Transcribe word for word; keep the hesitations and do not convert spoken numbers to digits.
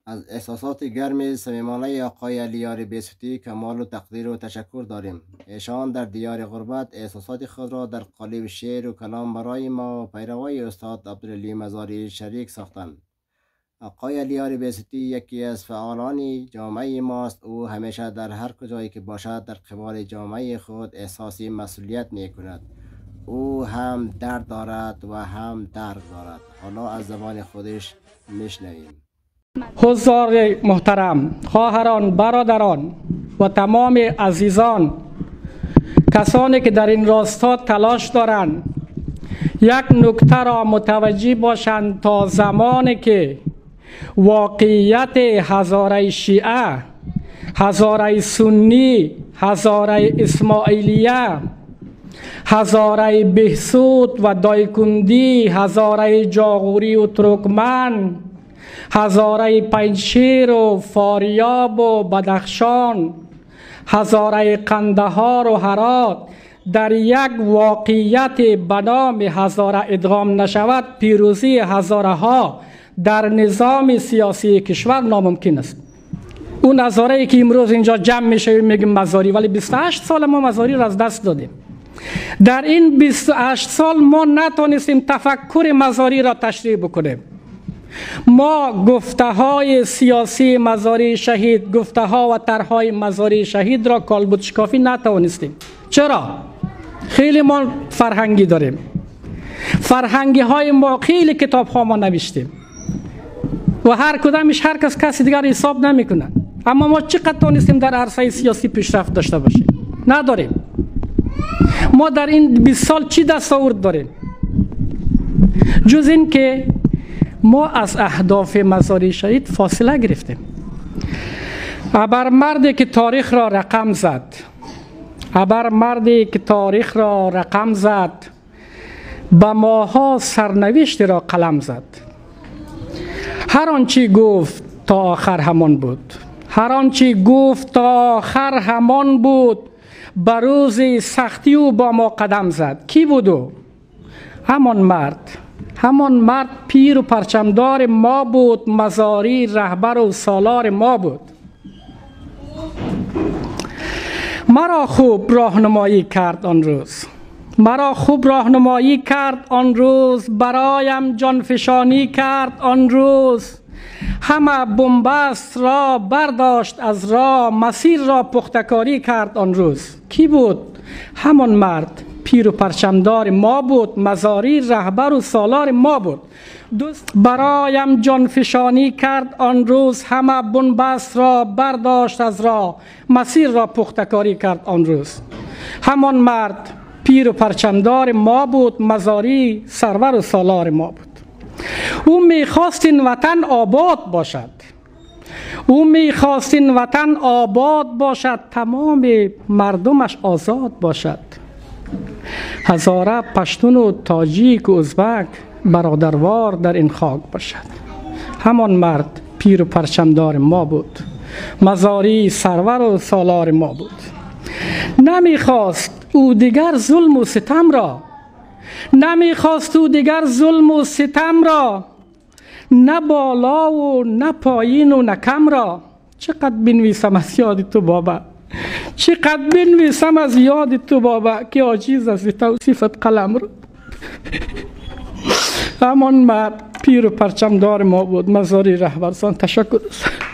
از احساسات گرم صمیمانه آقای علیاری بیسوتی کمال و تقدیر و تشکر داریم. ایشان در دیار غربت احساسات خود را در قالب شعر و کلام برای ما پیروای استاد عبدالعلی مزاری شریک ساختند. آقای علیاری بیسوتی یکی از فعالان جامعه ماست. او همیشه در هر کجایی که باشد در قبال جامعه خود احساس مسئولیت می کند. او هم درد دارد و هم درد دارد. حالا از زبان خودش میشنویم. حضار محترم، خواهران، برادران و تمام عزیزان، کسانی که در این راستا تلاش دارند یک نکته را متوجه باشند تا زمانی که واقعیت هزاره شیعه، هزاره سنی، هزاره اسماعیلیه، هزاره بهسود و دایکندی، هزاره جاغوری و ترکمن، هزاره پنجشیر و فاریاب و بدخشان، هزاره قندهار و هرات در یک واقعیت به نام هزاره ادغام نشود، پیروزی هزاره ها در نظام سیاسی کشور ناممکن است. اون هزاره ای که امروز اینجا جمع میشه میگیم مزاری، ولی بیست و هشت سال ما مزاری را از دست دادیم. در این بیست و هشت سال ما نتونستیم تفکر مزاری را تشریح بکنیم. ما گفته های سیاسی مزاری شهید، گفته ها و طرح های مزاری شهید را کالبد شکافی نتوانستیم. چرا؟ خیلی ما فرهنگی داریم، فرهنگی های ما خیلی کتاب ها ما نوشتیم و هر کدامش هر کس کسی دیگر حساب نمی کنن. اما ما چقدر تونستیم در عرصه سیاسی پیشرفت داشته باشیم؟ نداریم. ما در این بیست سال چی دستاورد داریم جز این که ما از اهداف مزاری شهید فاصله گرفتیم. ابر مردی که تاریخ را رقم زد، ابر مردی که تاریخ را رقم زد، به ماها سرنوشت را قلم زد. هر آنچه گفت تا آخر همان بود، هر آنچه گفت تا آخر همان بود. به روز سختی او با ما قدم زد. کی بود او؟ همان مرد، همان مرد پیر و پرچمدار ما بود. مزاری رهبر و سالار ما بود. مرا خوب راهنمایی کرد آن روز، مرا خوب راهنمایی کرد آن روز. برایم جانفشانی کرد آن روز. همه بنبست را برداشت از راه، مسیر را پختکاری کرد آن روز. کی بود؟ همان مرد پیر و پرچمدار ما بود. مزاری رهبر و سالار ما بود. دوست برایم جانفشانی کرد آن روز. همه بنبست را برداشت از راه، مسیر را پختکاری کرد آن روز. همان مرد پیر و پرچمدار ما بود. مزاری سرور و سالار ما بود. او میخواست این وطن آباد باشد، او میخواست این وطن آباد باشد، تمام مردمش آزاد باشد. هزاره، پشتون و تاجیک و ازبک برادروار در این خاک باشد. همان مرد پیر و پرچمدار ما بود. مزاری سرور و سالار ما بود. نمیخواست او دیگر ظلم و ستم را، نمیخواست او دیگر ظلم و ستم را، نه بالا و نه پایین و نه کم را. چقدر بنویسم از یاد تو بابا، چقدر بنویسم از یاد تو بابا که عاجز از توصیفت قلم رو. همان مرد پیر و پرچمدار ما بود. مزاری رهبرسان تشکر.